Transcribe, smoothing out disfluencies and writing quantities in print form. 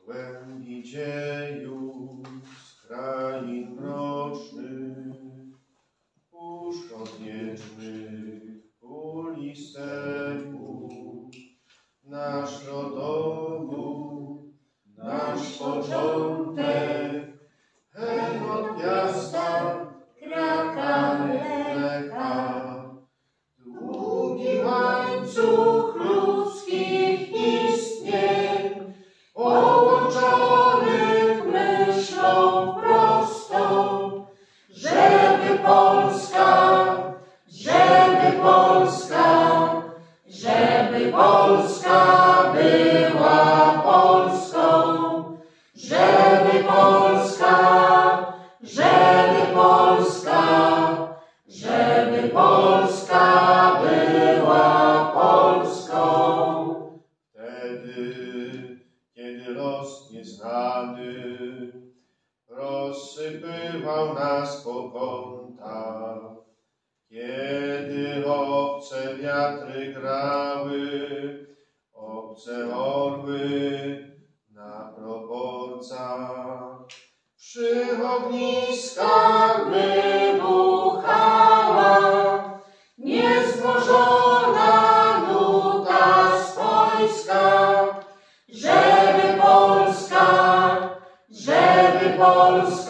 głębi dziejów, z krain mrocznych, kurz odwiecznych, uli stepu, nasz rodowód, nasz początek, hen od miasta, kraka mleka. Długi łańcuch ludzkich istnień, połączonych myślą prostą, żeby Polska była Polską, żeby Polska była Polską. Wtedy, kiedy los nieznany rozsypywał nas po kątach, kiedy obce wiatry grały, obce orły na proporcach, przy ogniskach wybuchała niezmożona nuta swojska, żeby Polska